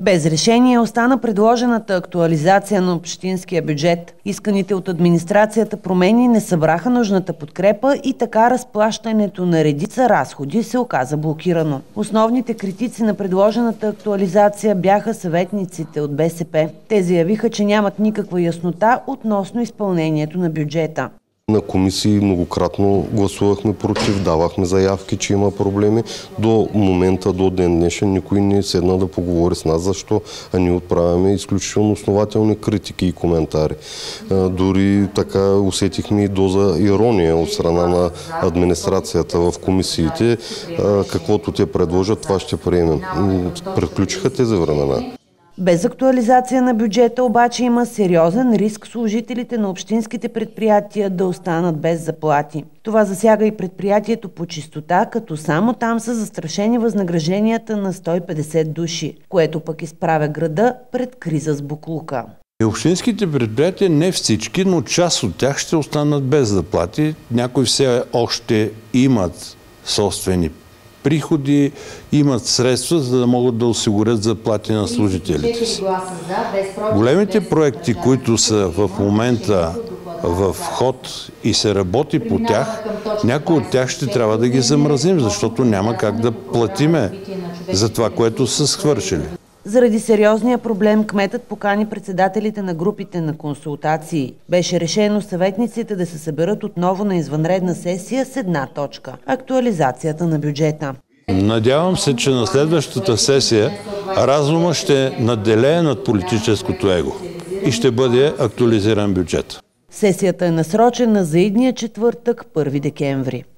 Без решение остана предложената актуализация на общинския бюджет. Исканите от администрацията промени не събраха нужната подкрепа и така разплащането на редица разходи се оказа блокирано. Основните критици на предложената актуализация бяха съветниците от БСП. Те заявиха, че нямат никаква яснота относно изпълнението на бюджета. На комисии многократно гласувахме против, давахме заявки, че има проблеми. До момента, до ден днешен, никой не седна да поговори с нас, защо ние отправяме изключително основателни критики и коментари. Дори така усетихме и доза ирония от страна на администрацията в комисиите. Каквото те предложат, това ще приемем. Приключиха тези времена. Без актуализация на бюджета обаче има сериозен риск служителите на общинските предприятия да останат без заплати. Това засяга и предприятието по чистота, като само там са застрашени възнагражденията на 150 души, което пък изправя града пред криза с боклука. Общинските предприятия, не всички, но част от тях ще останат без заплати. Някои все още имат собствени приходи, имат средства, за да могат да осигурят заплати на служителите си. Големите проекти, които са в момента в ход и се работи по тях, някои от тях ще трябва да ги замразим, защото няма как да платиме за това, което са свършили. Заради сериозния проблем кметът покани председателите на групите на консултации. Беше решено съветниците да се съберат отново на извънредна сесия с една точка – актуализацията на бюджета. Надявам се, че на следващата сесия разума ще надделее над политическото его и ще бъде актуализиран бюджет. Сесията е насрочена за идния четвъртък, 1 декември.